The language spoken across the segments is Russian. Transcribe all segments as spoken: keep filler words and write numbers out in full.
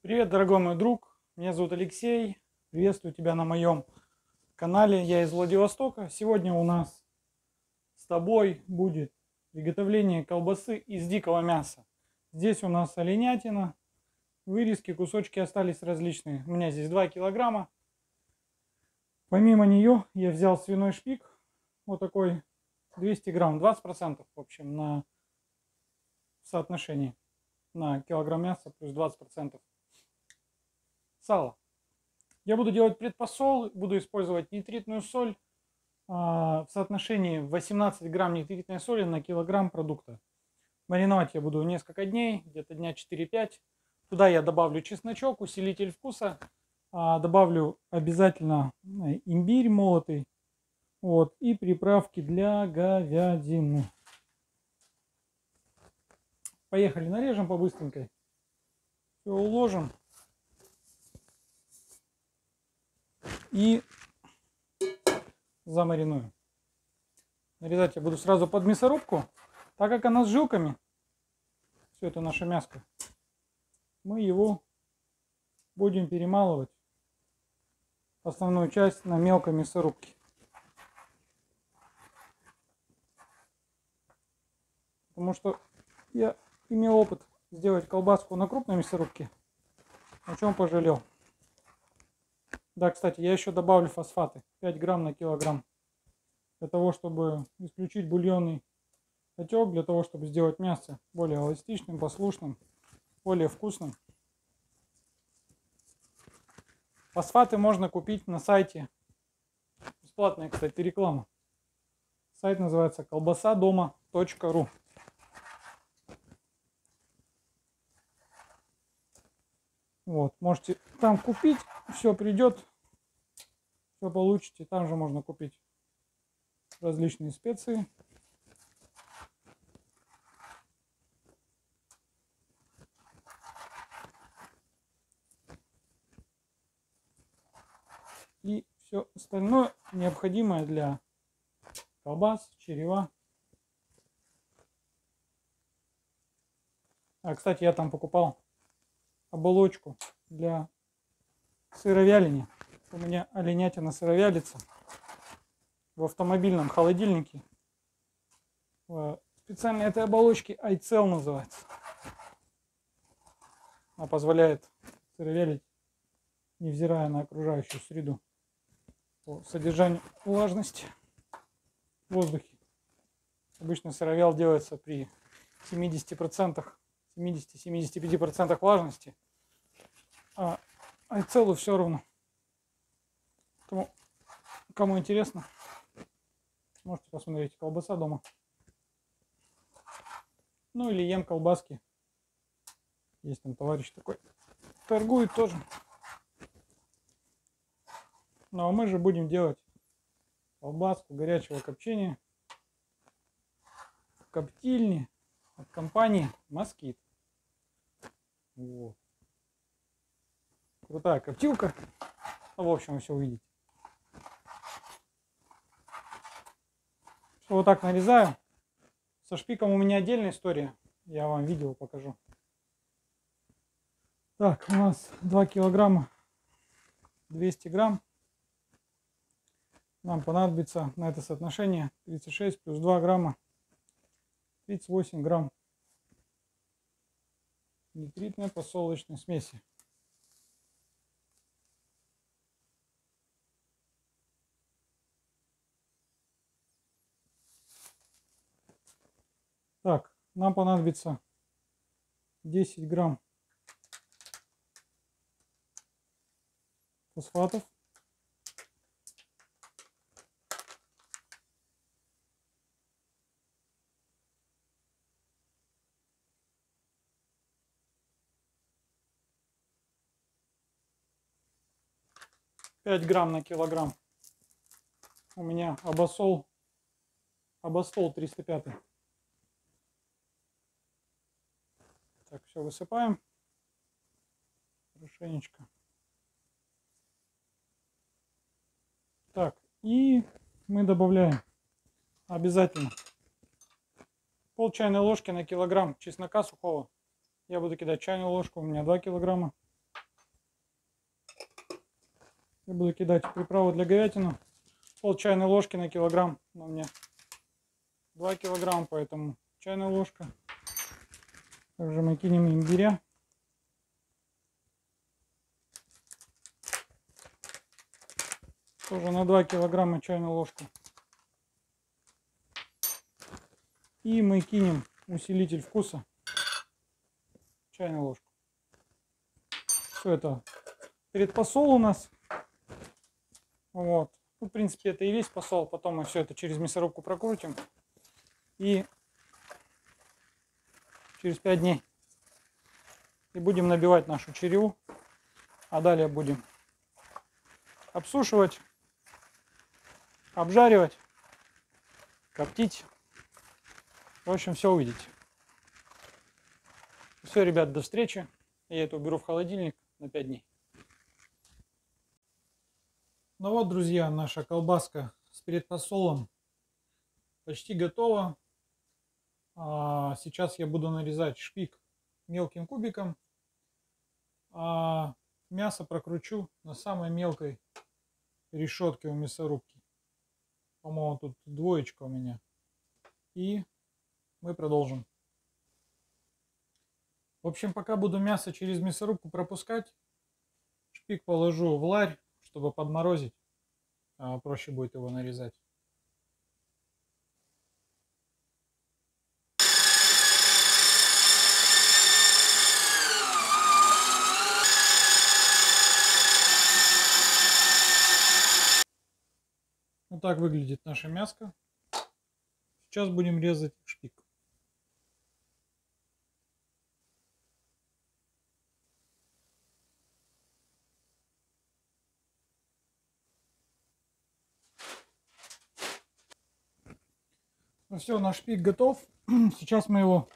Привет, дорогой мой друг, меня зовут Алексей, приветствую тебя на моем канале, я из Владивостока. Сегодня у нас с тобой будет приготовление колбасы из дикого мяса. Здесь у нас оленятина, вырезки, кусочки остались различные. У меня здесь два килограмма. Помимо нее я взял свиной шпик, вот такой двести грамм, двадцать процентов в общем на соотношении на килограмм мяса плюс двадцать процентов сала. Я буду делать предпосол, буду использовать нитритную соль а, в соотношении восемнадцать грамм нитритной соли на килограмм продукта. Мариновать я буду несколько дней, где-то дня четыре-пять. Туда я добавлю чесночок, усилитель вкуса, а, добавлю обязательно имбирь молотый, вот, и приправки для говядины. Поехали, нарежем по-быстренькой. Все уложим. И замаринуем. Нарезать я буду сразу под мясорубку, так как она с жилками, все это наше мяско, мы его будем перемалывать, основную часть, на мелкой мясорубке. Потому что я имел опыт сделать колбаску на крупной мясорубке, о чем пожалел. Да, кстати, я еще добавлю фосфаты, пять грамм на килограмм, для того, чтобы исключить бульонный отек, для того, чтобы сделать мясо более эластичным, послушным, более вкусным. Фосфаты можно купить на сайте. Бесплатная, кстати, реклама. Сайт называется колбаса дома точка ру. Вот, можете там купить, все придет, все получите. Там же можно купить различные специи. И все остальное необходимое для колбас, черева. А, кстати, я там покупал оболочку для сыровяления. У меня оленятина сыровялится в автомобильном холодильнике. Специально этой оболочки айцел называется. Она позволяет сыровялить, невзирая на окружающую среду, по содержанию влажности в воздухе. Обычно сыровял делается при семидесяти процентах, семидесяти-семидесяти пяти процентах влажности, а айцелу все равно. Поэтому, кому интересно, можете посмотреть колбаса дома. Ну или ем колбаски. Есть там товарищ такой, торгует тоже. Ну а мы же будем делать колбаску горячего копчения в коптильне от компании Москит. Вот. Крутая коптилка. Ну, в общем, вы все увидите. Вот так нарезаю. Со шпиком у меня отдельная история. Я вам видео покажу. Так, у нас два килограмма двести грамм. Нам понадобится на это соотношение тридцать шесть плюс два грамма, тридцать восемь грамм нитритной посолочной смеси. Так, нам понадобится десять грамм фосфатов. пять грамм на килограмм. У меня обосол, обостол триста пять. Так, все высыпаем хорошенечко. Так, и мы добавляем обязательно пол чайной ложки на килограмм чеснока сухого. Я буду кидать чайную ложку, у меня два килограмма. Я буду кидать приправу для говядины. Пол чайной ложки на килограмм. Но у меня два килограмма, поэтому чайная ложка. Также мы кинем имбиря. Тоже на два килограмма чайную ложку. И мы кинем усилитель вкуса. Чайную ложку. Все это предпосол у нас. Вот. Ну, в принципе, это и весь посол. Потом мы все это через мясорубку прокрутим. И через пять дней. И будем набивать нашу череву. А далее будем обсушивать, обжаривать, коптить. В общем, все увидите. Все, ребят, до встречи. Я это уберу в холодильник на пять дней. Ну вот, друзья, наша колбаска с предпосолом почти готова. А сейчас я буду нарезать шпик мелким кубиком. А мясо прокручу на самой мелкой решетке у мясорубки. По-моему, тут двоечка у меня. И мы продолжим. В общем, пока буду мясо через мясорубку пропускать, шпик положу в ларь, чтобы подморозить. А проще будет его нарезать. Вот так выглядит наша мяска. Сейчас будем резать шпик. Ну все, наш шпик готов. Сейчас мы его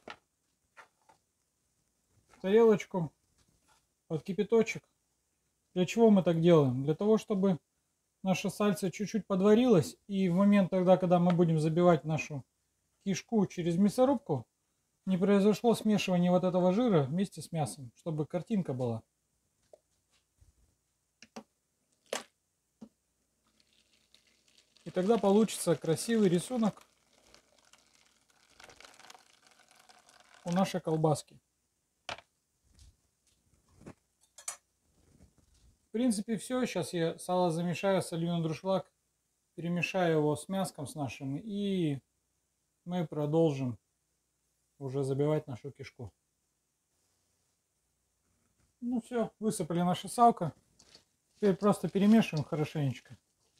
в тарелочку под кипяточек. Для чего мы так делаем? Для того, чтобы наша сальса чуть-чуть подварилась. И в момент тогда, когда мы будем забивать нашу кишку через мясорубку, не произошло смешивание вот этого жира вместе с мясом, чтобы картинка была. И тогда получится красивый рисунок у нашей колбаски. В принципе, все. Сейчас я сало замешаю, солью на дуршлаг, перемешаю его с мяском с нашим, и мы продолжим уже забивать нашу кишку. Ну все, высыпали наше салко. Теперь просто перемешиваем хорошенечко.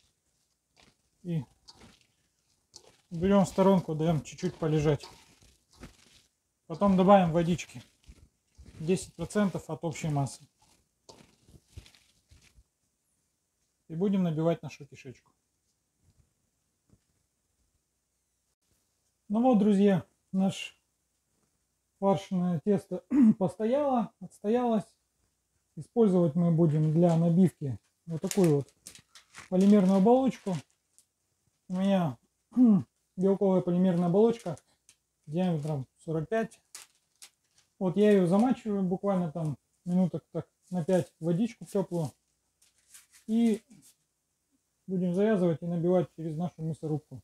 И берем в сторонку, даем чуть-чуть полежать. Потом добавим водички. десять процентов от общей массы. И будем набивать нашу кишечку. Ну вот, друзья, наше фаршное тесто постояло, отстоялось. Использовать мы будем для набивки вот такую вот полимерную оболочку. У меня белковая полимерная оболочка диаметром сорок пять. Вот я ее замачиваю буквально там минуток так на пять в водичку теплую. И будем завязывать и набивать через нашу мясорубку.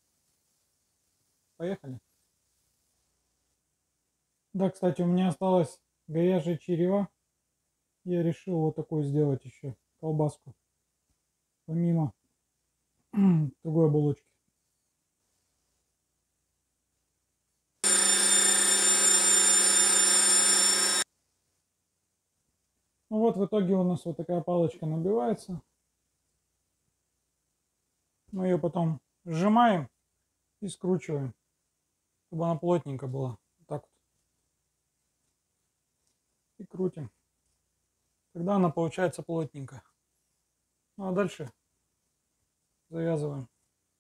Поехали. Да, кстати, у меня осталось говяжье черева. Я решил вот такую сделать еще колбаску. Помимо другой оболочки. Ну вот в итоге у нас вот такая палочка набивается. Мы ее потом сжимаем и скручиваем, чтобы она плотненько была. Вот так вот. И крутим. Тогда она получается плотненько. Ну а дальше завязываем.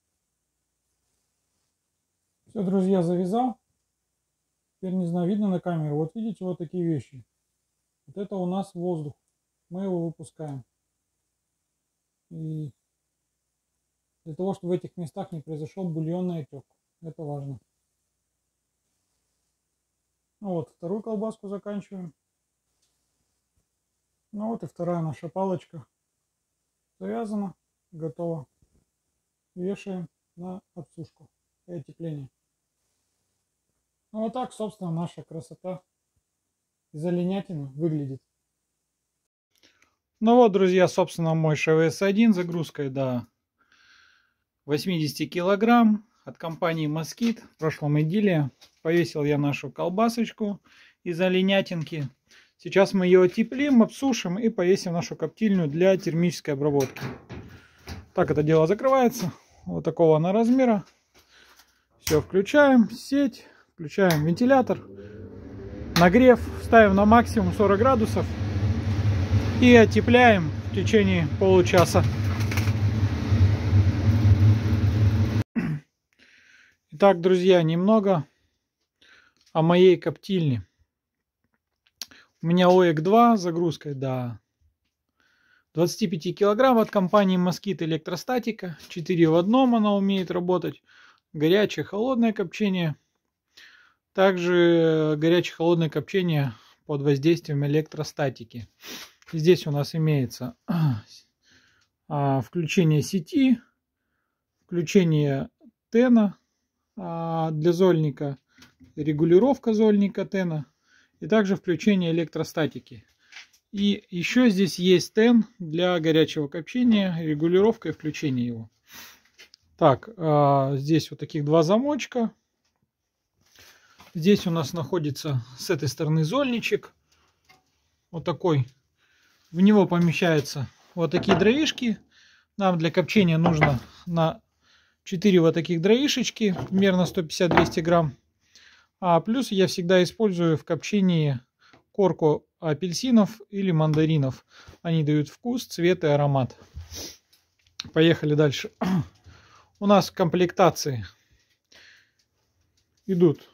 Все, друзья, завязал. Теперь не знаю, видно на камеру. Вот видите, вот такие вещи. Вот это у нас воздух. Мы его выпускаем. И для того, чтобы в этих местах не произошел бульонный отек. Это важно. Ну вот, вторую колбаску заканчиваем. Ну вот и вторая наша палочка Завязано, готово. Вешаем на отсушку и отепление. Ну вот так, собственно, наша красота из оленятины выглядит. Ну вот, друзья, собственно, мой Шэ Вэ Эс один загрузкой до восьмидесяти килограмм от компании Москит. В прошлом идиллия. Повесил я нашу колбасочку из оленятинки. Сейчас мы ее отеплим, обсушим и повесим нашу коптильню для термической обработки. Так это дело закрывается. Вот такого она размера. Все, включаем сеть, включаем вентилятор. Нагрев ставим на максимум сорок градусов. И отепляем в течение получаса. Итак, друзья, немного о моей коптильне. У меня О Э К два загрузкой до двадцати пяти килограмм от компании Москит электростатика. четыре в одном она умеет работать. Горячее, холодное копчение. Также горячее-холодное копчение под воздействием электростатики. Здесь у нас имеется включение сети, включение тена для зольника, регулировка зольника тена и также включение электростатики. И еще здесь есть тен для горячего копчения, регулировка и включение его. Так, здесь вот таких два замочка. Здесь у нас находится с этой стороны зольничек. Вот такой. В него помещаются вот такие дровишки. Нам для копчения нужно на четыре вот таких дровишечки, примерно сто пятьдесят — двести грамм. А плюс я всегда использую в копчении корку апельсинов или мандаринов. Они дают вкус, цвет и аромат. Поехали дальше. У нас в комплектации идут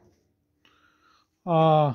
а,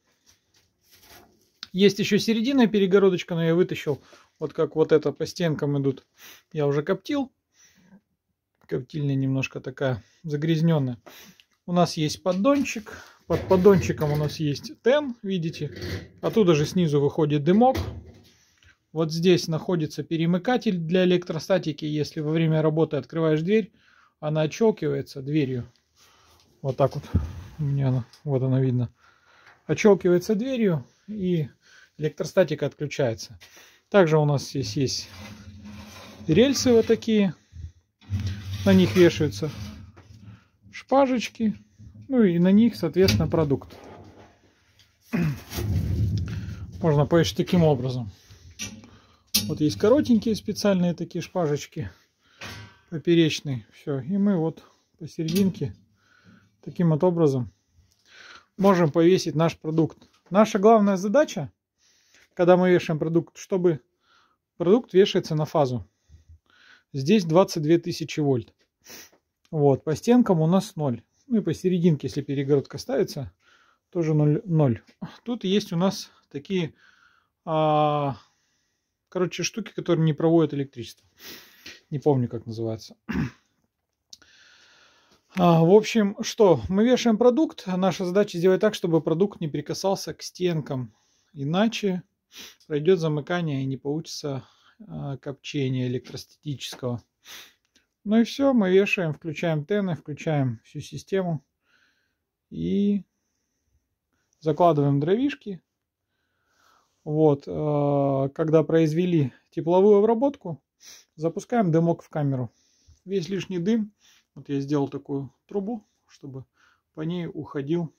есть еще серединная перегородочка, но я вытащил. Вот как вот это по стенкам идут. Я уже коптил. Коптильня немножко такая загрязненная. У нас есть поддончик. Под поддончиком у нас есть тен, видите. Оттуда же снизу выходит дымок. Вот здесь находится перемыкатель для электростатики. Если во время работы открываешь дверь, она отщелкивается дверью. Вот так вот. У меня она, вот она видно. Отщелкивается дверью и электростатика отключается. Также у нас здесь есть рельсы вот такие. На них вешаются шпажечки. Ну и на них, соответственно, продукт. Можно повесить таким образом. Вот есть коротенькие специальные такие шпажечки. Поперечные. Все. И мы вот посерединке таким вот образом можем повесить наш продукт. Наша главная задача, когда мы вешаем продукт, чтобы продукт вешается на фазу. Здесь двадцать две тысячи вольт. Вот, по стенкам у нас ноль. Ну и посерединке, если перегородка ставится, тоже ноль. Тут есть у нас такие, а, короче, штуки, которые не проводят электричество. Не помню, как называется. А, в общем, что? Мы вешаем продукт. Наша задача сделать так, чтобы продукт не прикасался к стенкам. Иначе пройдет замыкание и не получится а, копчение электростатического. Ну и все, мы вешаем, включаем тены, включаем всю систему и закладываем дровишки. Вот, когда произвели тепловую обработку, запускаем дымок в камеру. Весь лишний дым, вот я сделал такую трубу, чтобы по ней уходил,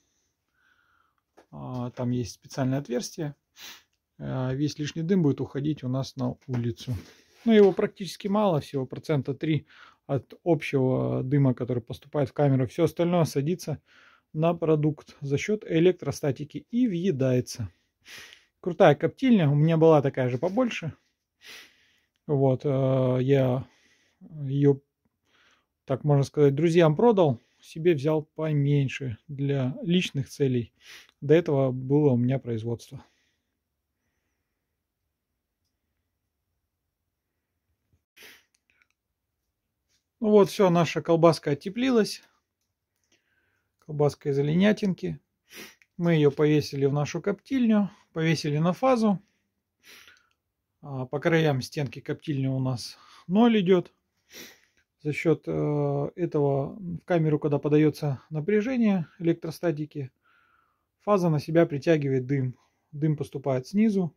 там есть специальное отверстие, весь лишний дым будет уходить у нас на улицу. Но его практически мало, всего процента три от общего дыма, который поступает в камеру. Все остальное садится на продукт за счет электростатики и въедается. Крутая коптильня. У меня была такая же побольше. Вот, я ее, так можно сказать, друзьям продал. Себе взял поменьше для личных целей. До этого было у меня производство. Ну вот, все, наша колбаска оттеплилась. Колбаска из оленятинки. Мы ее повесили в нашу коптильню. Повесили на фазу. По краям стенки коптильни у нас ноль идет. За счет этого в камеру, когда подается напряжение электростатики, фаза на себя притягивает дым. Дым поступает снизу.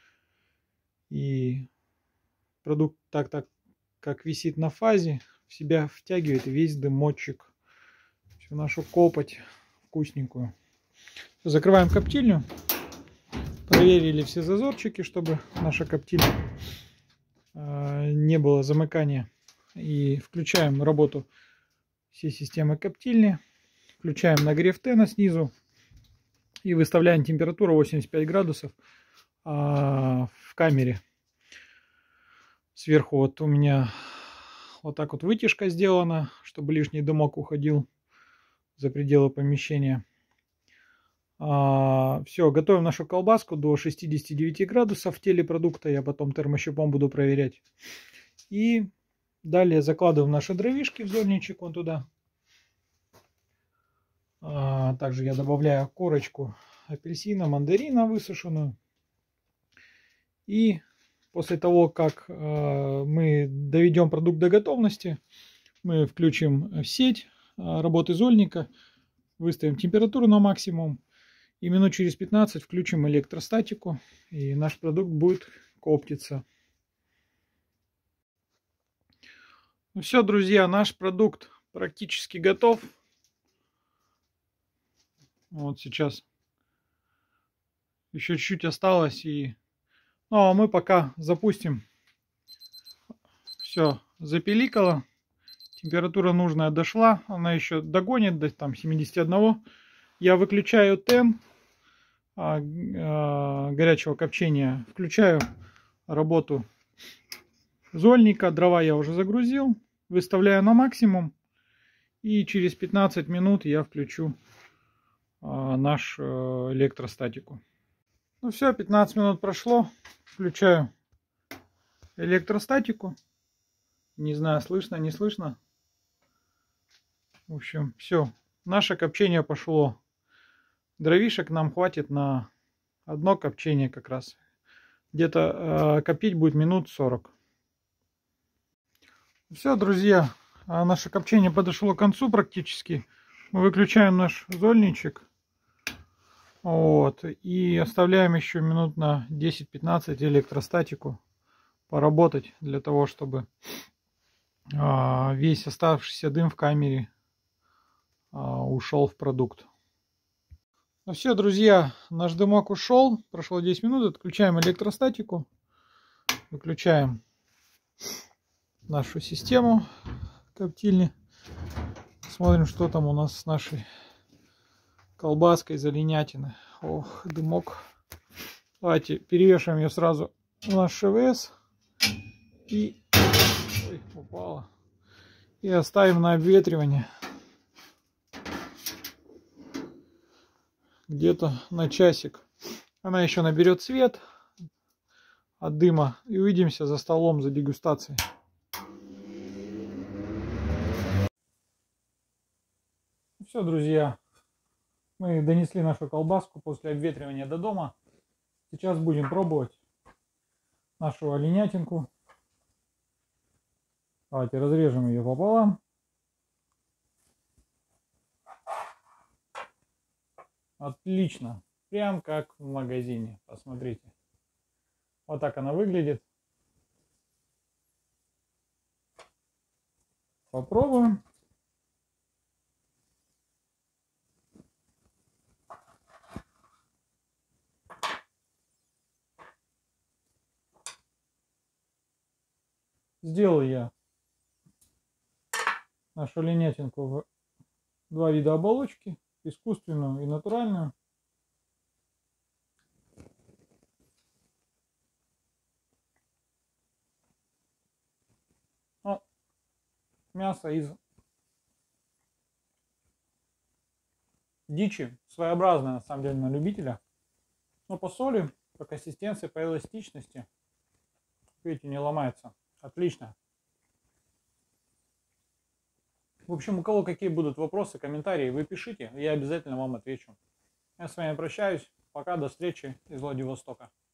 И продукт так, так как висит на фазе, в себя втягивает весь дымочек. Всю нашу копоть вкусненькую. Закрываем коптильню. Проверили все зазорчики, чтобы наша коптильня не было замыкания. И включаем работу всей системы коптильни. Включаем нагрев тена снизу. И выставляем температуру восемьдесят пять градусов в камере. Сверху вот у меня вот так вот вытяжка сделана, чтобы лишний дымок уходил за пределы помещения. А, все, готовим нашу колбаску до шестидесяти девяти градусов в теле продукта. Я потом термощупом буду проверять. И далее закладываем наши дровишки в зольничек вон туда. А, также я добавляю корочку апельсина, мандарина высушенную. И после того, как э, мы доведем продукт до готовности, мы включим сеть э, работы зольника, выставим температуру на максимум. И минут через пятнадцать включим электростатику, и наш продукт будет коптиться. Ну все, друзья, наш продукт практически готов. Вот сейчас еще чуть-чуть осталось. И... Ну а мы пока запустим. Все, запеликало. Температура нужная дошла. Она еще догонит до там семидесяти одного. Я выключаю тен горячего копчения, включаю работу зольника, дрова я уже загрузил, выставляю на максимум, и через пятнадцать минут я включу нашу электростатику. Ну все, пятнадцать минут прошло, включаю электростатику, не знаю, слышно, не слышно. В общем, все, наше копчение пошло. Дровишек нам хватит на одно копчение как раз. Где-то э, коптить будет минут сорок. Все, друзья, наше копчение подошло к концу практически. Мы выключаем наш зольничек. Вот, и оставляем еще минут на десять-пятнадцать электростатику поработать, для того, чтобы э, весь оставшийся дым в камере э, ушел в продукт. Ну все, друзья, наш дымок ушел, прошло десять минут, отключаем электростатику, выключаем нашу систему коптильни, смотрим, что там у нас с нашей колбаской из оленятины. Ох, дымок. Давайте перевешиваем ее сразу в наш ШВС и... Ой, упала. И оставим на обветривание. Где-то на часик. Она еще наберет цвет от дыма. И увидимся за столом за дегустацией. Все, друзья. Мы донесли нашу колбаску после обветривания до дома. Сейчас будем пробовать нашу оленятинку. Давайте разрежем ее пополам. Отлично. Прям как в магазине. Посмотрите. Вот так она выглядит. Попробуем. Сделал я нашу оленятинку в два вида оболочки. Искусственную и натуральную. Ну, мясо из дичи. Своеобразное, на самом деле, на любителя. Но по соли, по консистенции, по эластичности, видите, не ломается. Отлично. В общем, у кого какие будут вопросы, комментарии, вы пишите, я обязательно вам отвечу. Я с вами прощаюсь. Пока, до встречи из Владивостока.